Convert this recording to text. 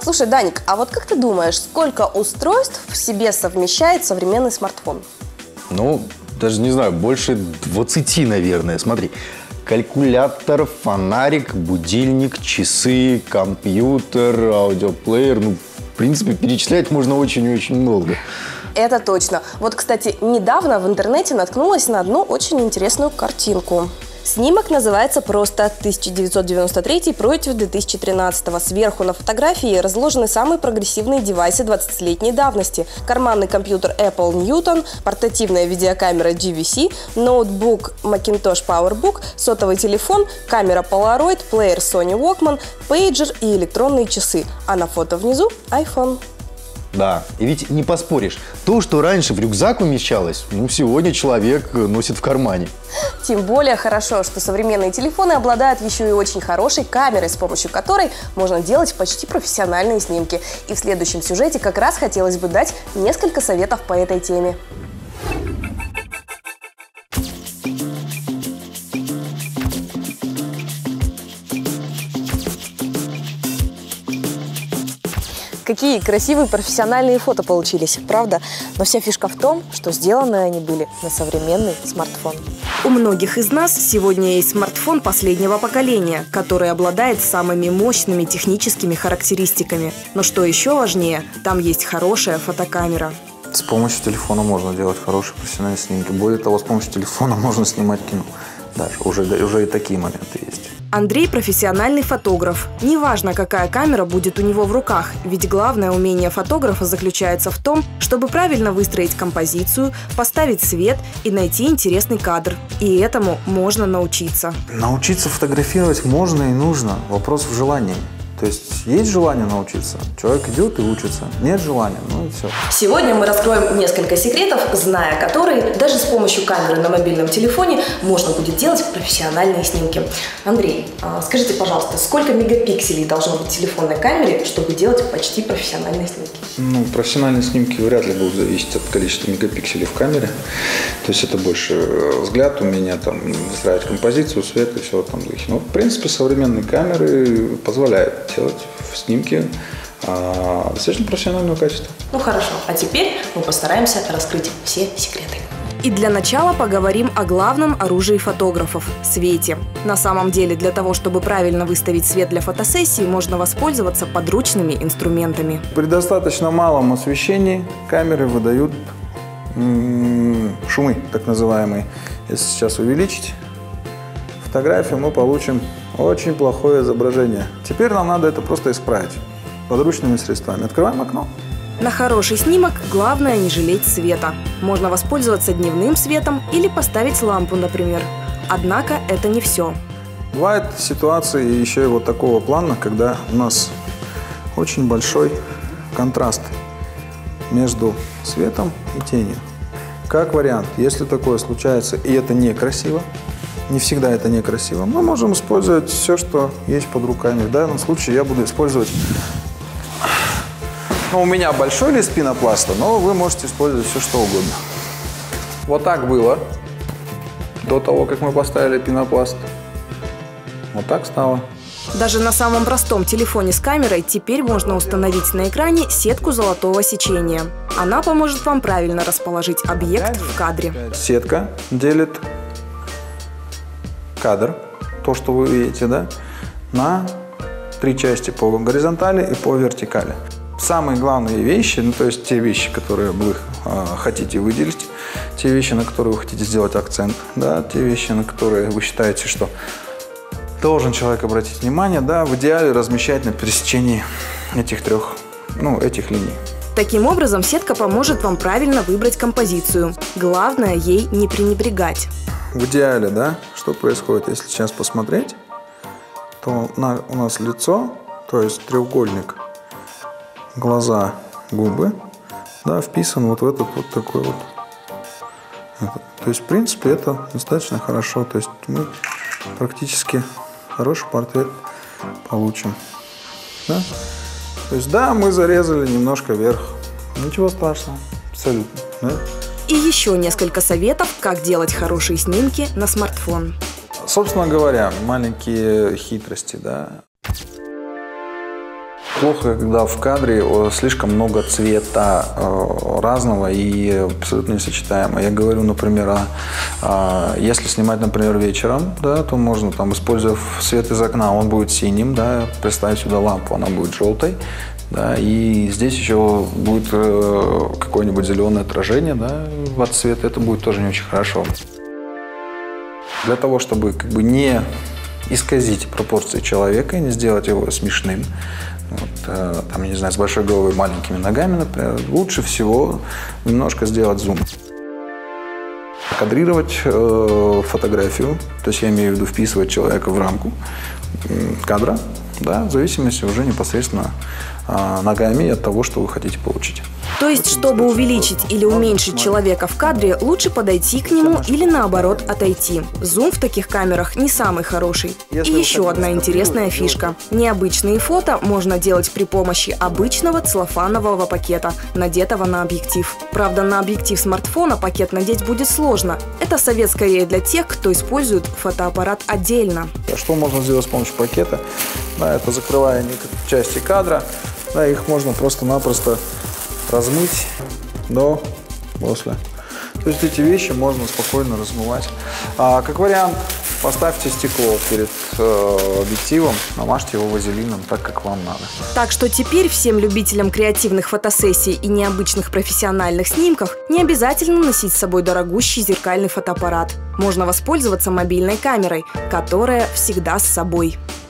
Слушай, Даник, а вот как ты думаешь, сколько устройств в себе совмещает современный смартфон? Ну, даже не знаю, больше 20, наверное. Смотри, калькулятор, фонарик, будильник, часы, компьютер, аудиоплеер. Ну, в принципе, перечислять можно очень и очень много. Это точно. Вот, кстати, недавно в интернете наткнулась на одну очень интересную картинку. Снимок называется просто 1993 против 2013. Сверху на фотографии разложены самые прогрессивные девайсы 20-летней давности. Карманный компьютер Apple Newton, портативная видеокамера GVC, ноутбук Macintosh PowerBook, сотовый телефон, камера Polaroid, плеер Sony Walkman, пейджер и электронные часы. А на фото внизу iPhone. Да, и ведь не поспоришь. То, что раньше в рюкзак умещалось, ну, сегодня человек носит в кармане. Тем более хорошо, что современные телефоны обладают еще и очень хорошей камерой, с помощью которой можно делать почти профессиональные снимки. И в следующем сюжете как раз хотелось бы дать несколько советов по этой теме. Какие красивые профессиональные фото получились, правда? Но вся фишка в том, что сделаны они были на современный смартфон. У многих из нас сегодня есть смартфон последнего поколения, который обладает самыми мощными техническими характеристиками. Но что еще важнее, там есть хорошая фотокамера. С помощью телефона можно делать хорошие профессиональные снимки. Более того, с помощью телефона можно снимать кино. Даже уже и такие моменты есть. Андрей – профессиональный фотограф. Неважно, какая камера будет у него в руках, ведь главное умение фотографа заключается в том, чтобы правильно выстроить композицию, поставить свет и найти интересный кадр. И этому можно научиться. Научиться фотографировать можно и нужно. Вопрос в желании. То есть желание научиться, человек идет и учится. Нет желания, ну и все. Сегодня мы раскроем несколько секретов, зная которые, даже с помощью камеры на мобильном телефоне можно будет делать профессиональные снимки. Андрей, скажите, пожалуйста, сколько мегапикселей должно быть в телефонной камере, чтобы делать почти профессиональные снимки? Ну, профессиональные снимки вряд ли будут зависеть от количества мегапикселей в камере. То есть это больше взгляд, умение там выстраивать композицию, свет и все там. Но, в принципе, современные камеры позволяют делать снимки достаточно профессионального качества. Ну хорошо, а теперь мы постараемся раскрыть все секреты. И для начала поговорим о главном оружии фотографов – свете. На самом деле, для того, чтобы правильно выставить свет для фотосессии, можно воспользоваться подручными инструментами. При достаточно малом освещении камеры выдают шумы, так называемые. Если сейчас увеличить фотографию, мы получим очень плохое изображение. Теперь нам надо это просто исправить подручными средствами. Открываем окно. На хороший снимок главное не жалеть света. Можно воспользоваться дневным светом или поставить лампу, например. Однако это не все. Бывают ситуации еще и вот такого плана, когда у нас очень большой контраст между светом и тенью. Как вариант, если такое случается и это некрасиво, не всегда это некрасиво, мы можем использовать все, что есть под руками. В данном случае я буду использовать... у меня большой лист пенопласта, но вы можете использовать все, что угодно. Вот так было до того, как мы поставили пенопласт. Вот так стало. Даже на самом простом телефоне с камерой теперь можно установить на экране сетку золотого сечения. Она поможет вам правильно расположить объект в кадре. Сетка делит кадр, то, что вы видите, да, на 3 части: по горизонтали и по вертикали. Самые главные вещи, ну то есть те вещи, которые вы хотите выделить, те вещи, на которые вы хотите сделать акцент, да, те вещи, на которые вы считаете, что должен человек обратить внимание, да, в идеале размещать на пересечении этих этих линий. Таким образом, сетка поможет вам правильно выбрать композицию. Главное, ей не пренебрегать. В идеале, да, что происходит, если сейчас посмотреть, то у нас лицо, то есть треугольник, глаза, губы, да, вписан вот в этот вот такой вот. То есть, в принципе, это достаточно хорошо. То есть мы практически хороший портрет получим. Да? То есть, да, мы зарезали немножко вверх. Ничего страшного. Абсолютно. Да? И еще несколько советов, как делать хорошие снимки на смартфон. Собственно говоря, маленькие хитрости, да. Плохо, когда в кадре слишком много цвета разного и абсолютно несочетаемого. Я говорю, например, если снимать, например, вечером, да, то можно, там, используя свет из окна, он будет синим, да, представить сюда лампу, она будет желтой. Да, и здесь еще будет какое-нибудь зеленое отражение, да, от света, это будет тоже не очень хорошо. Для того, чтобы как бы не исказить пропорции человека и не сделать его смешным, вот, там, не знаю, с большой головой и маленькими ногами, например, лучше всего немножко сделать зум. Кадрировать фотографию, то есть я имею в виду вписывать человека в рамку кадра, да, в зависимости уже непосредственно ногами от того, что вы хотите получить. То есть, чтобы увеличить или уменьшить человека в кадре, лучше подойти к нему или наоборот отойти. Зум в таких камерах не самый хороший. И еще одна интересная фишка. Необычные фото можно делать при помощи обычного целлофанового пакета, надетого на объектив. Правда, на объектив смартфона пакет надеть будет сложно. Это совет скорее для тех, кто использует фотоаппарат отдельно. Что можно сделать с помощью пакета? Да, это закрывая некоторые части кадра, да, их можно просто-напросто размыть до, после. То есть эти вещи можно спокойно размывать. Как вариант, поставьте стекло перед объективом, намажьте его вазелином так, как вам надо. Так что теперь всем любителям креативных фотосессий и необычных профессиональных снимков не обязательно носить с собой дорогущий зеркальный фотоаппарат. Можно воспользоваться мобильной камерой, которая всегда с собой.